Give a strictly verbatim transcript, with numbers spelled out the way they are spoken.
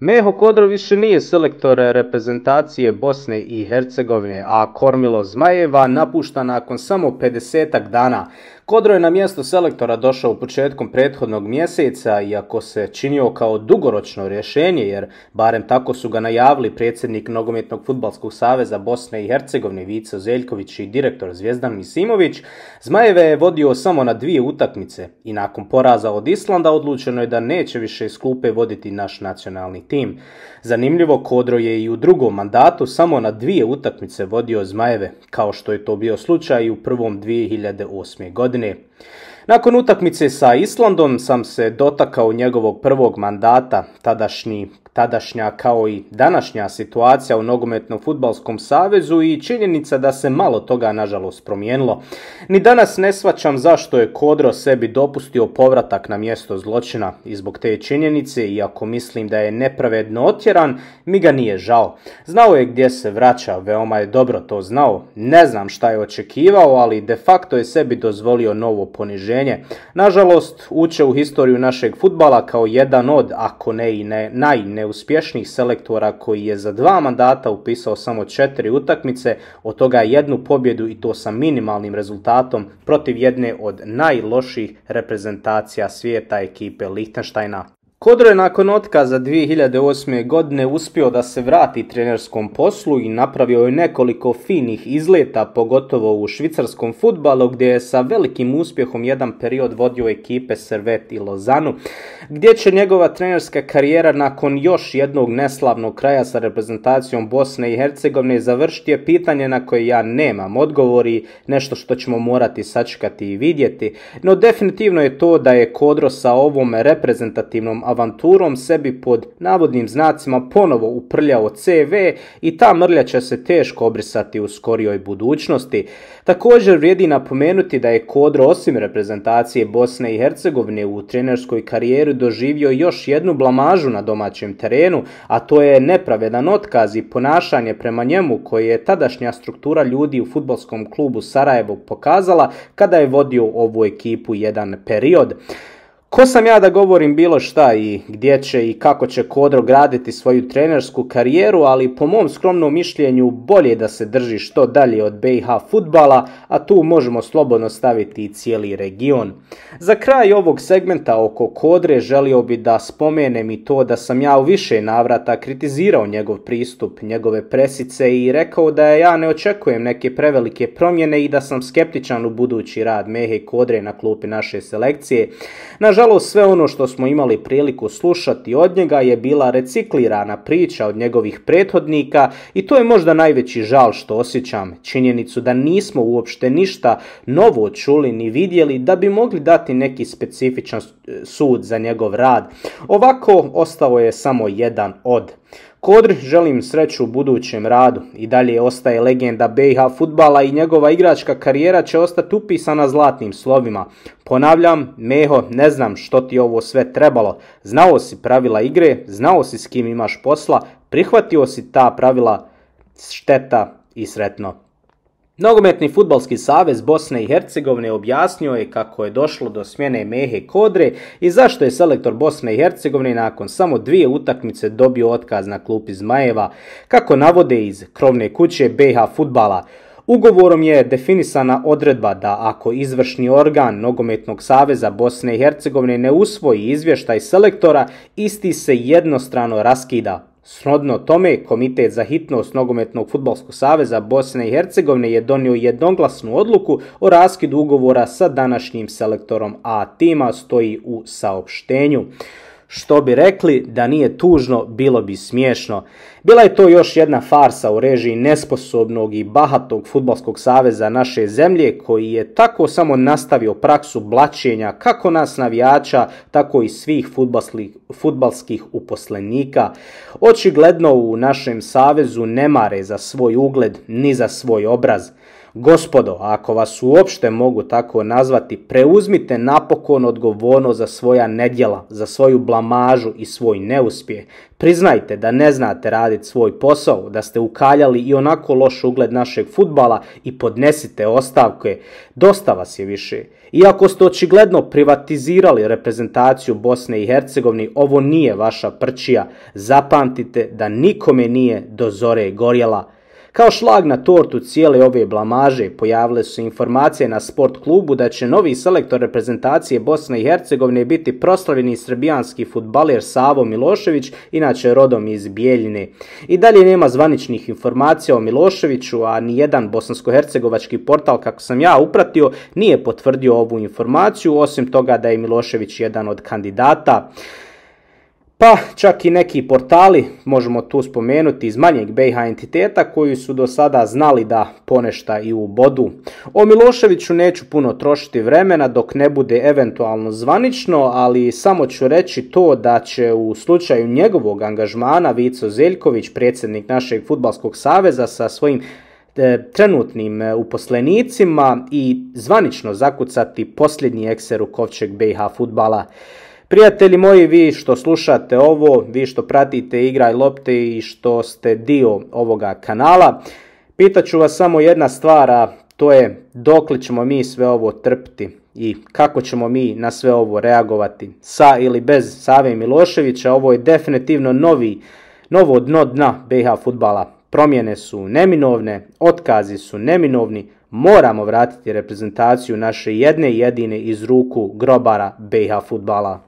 Meho Kodro više nije selektor reprezentacije Bosne i Hercegovine, a kormilo Zmajeva napušta nakon samo pedesetak dana. Kodro je na mjesto selektora došao početkom prethodnog mjeseca, iako se činio kao dugoročno rješenje, jer barem tako su ga najavili predsjednik Nogometnog fudbalskog saveza Bosne i Hercegovine Vico Zeljković i direktor Zvjezdan Misimović. Zmajeve je vodio samo na dvije utakmice i nakon poraza od Islanda odlučeno je da neće više iz klupe voditi naš nacionalni tim. Zanimljivo, Kodro je i u drugom mandatu samo na dvije utakmice vodio Zmajeve, kao što je to bio slučaj i u prvom dvije hiljade osme. godine. Nakon utakmice sa Islandom sam se dotakao njegovog prvog mandata, tadašnji Tadašnja kao i današnja situacija u Nogometnom fudbalskom savezu i činjenica da se malo toga nažalost promijenilo. Ni danas ne shvaćam zašto je Kodro sebi dopustio povratak na mjesto zločina i zbog te činjenice, iako mislim da je nepravedno otjeran, mi ga nije žao. Znao je gdje se vraća, veoma je dobro to znao. Ne znam šta je očekivao, ali de facto je sebi dozvolio novo poniženje. Nažalost, uče u historiju našeg fudbala kao jedan od, ako ne i ne, naj neuspješnijih selektora koji je za dva mandata upisao samo četiri utakmice, od toga jednu pobjedu i to sa minimalnim rezultatom protiv jedne od najlošijih reprezentacija svijeta, ekipe Lichtensteina. Kodro je nakon otkaza dvije hiljade osme. godine uspio da se vrati trenerskom poslu i napravio je nekoliko finih izleta, pogotovo u švicarskom fudbalu gdje je sa velikim uspjehom jedan period vodio ekipe Servette i Lozanu, gdje će njegova trenerska karijera nakon još jednog neslavnog kraja sa reprezentacijom Bosne i Hercegovine završiti je pitanje na koje ja nemam odgovor i nešto što ćemo morati sačekati i vidjeti, no definitivno je to da je Kodro sa ovom reprezentativnom avanturom sebi pod navodnim znacima ponovo uprljao ce ve i ta mrlja će se teško obrisati u skorijoj budućnosti. Također vrijedi napomenuti da je Kodro osim reprezentacije Bosne i Hercegovine u trenerskoj karijeri doživio još jednu blamažu na domaćem terenu, a to je nepravedan otkaz i ponašanje prema njemu koje je tadašnja struktura ljudi u fudbalskom klubu Sarajevo pokazala kada je vodio ovu ekipu jedan period. Ko sam ja da govorim bilo šta i gdje će i kako će Kodro graditi svoju trenersku karijeru, ali po mom skromnom mišljenju bolje da se drži što dalje od be i ha fudbala, a tu možemo slobodno staviti i cijeli region. Za kraj ovog segmenta oko Kodre želio bi da spomenem i to da sam ja u više navrata kritizirao njegov pristup, njegove presice i rekao da ja ne očekujem neke prevelike promjene i da sam skeptičan u budući rad Mehe Kodre na klupi naše selekcije. Nažalost, sve ono što smo imali priliku slušati od njega je bila reciklirana priča od njegovih prethodnika i to je možda najveći žal što osjećam. Činjenicu da nismo uopšte ništa novo čuli ni vidjeli da bi mogli dati neki specifičan sud za njegov rad. Ovako ostao je samo jedan od. Kodri želim sreću u budućem radu. I dalje ostaje legenda be i ha fudbala i njegova igračka karijera će ostati upisana zlatnim slovima. Ponavljam, Meho, ne znam što ti ovo sve trebalo. Znao si pravila igre, znao si s kim imaš posla, prihvatio si ta pravila, šteta i sretno. Nogometni fudbalski savez Bosne i Hercegovine objasnio je kako je došlo do smjene Mehe Kodre i zašto je selektor Bosne i Hercegovine nakon samo dvije utakmice dobio otkaz na klupi Zmajeva, kako navode iz krovne kuće be i ha fudbala. Ugovorom je definisana odredba da ako izvršni organ Nogometnog saveza Bosne i Hercegovine ne usvoji izvještaj selektora, isti se jednostrano raskida. Srodno tome, Komitet za hitnost Nogometnog fudbalskog saveza Bosne i Hercegovine je donio jednoglasnu odluku o raskidu ugovora sa današnjim selektorom A tima, stoji u saopštenju. Što bi rekli, da nije tužno, bilo bi smiješno. Bila je to još jedna farsa u režiji nesposobnog i bahatog fudbalskog saveza naše zemlje koji je tako samo nastavio praksu blaćenja kako nas navijača, tako i svih fudbalskih uposlenika. Očigledno u našem savezu ne mare za svoj ugled ni za svoj obraz. Gospodo, ako vas uopšte mogu tako nazvati, preuzmite napokon odgovornost za svoja nedjela, za svoju blamažu i svoj neuspjeh. Priznajte da ne znate raditi svoj posao, da ste ukaljali i onako loš ugled našeg fudbala i podnesite ostavke. Dosta vas je više. Iako ste očigledno privatizirali reprezentaciju Bosne i Hercegovine, ovo nije vaša prčija. Zapamtite da nikome nije do zore gorjela. Kao šlag na tortu cijele ove blamaže pojavile su informacije na Sport klubu da će novi selektor reprezentacije Bosne i Hercegovine biti proslavljeni srbijanski fudbaler Savo Milošević, inače rodom iz Bijeljine. I dalje nema zvaničnih informacija o Miloševiću, a nijedan bosansko-hercegovački portal, kako sam ja upratio, nije potvrdio ovu informaciju, osim toga da je Milošević jedan od kandidata. Pa čak i neki portali, možemo tu spomenuti iz manjeg B iH entiteta, koji su do sada znali da ponešta i u bodu. O Miloševiću neću puno trošiti vremena dok ne bude eventualno zvanično, ali samo ću reći to da će u slučaju njegovog angažmana Vico Zeljković, predsjednik našeg fudbalskog saveza, sa svojim trenutnim uposlenicima i zvanično zakucati posljednji ekser u kovčeg B iH fudbala. Prijatelji moji, vi što slušate ovo, vi što pratite Igraj lopte i što ste dio ovoga kanala, pitaću vas samo jedna stvar, a to je dokle ćemo mi sve ovo trpiti i kako ćemo mi na sve ovo reagovati. Sa ili bez Save Miloševića, ovo je definitivno novi, novo dno dna B iH fudbala. Promjene su neminovne, otkazi su neminovni, moramo vratiti reprezentaciju naše jedne jedine iz ruku grobara B iH fudbala.